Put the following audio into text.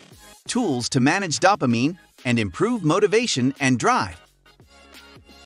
tools to manage dopamine and improve motivation and drive.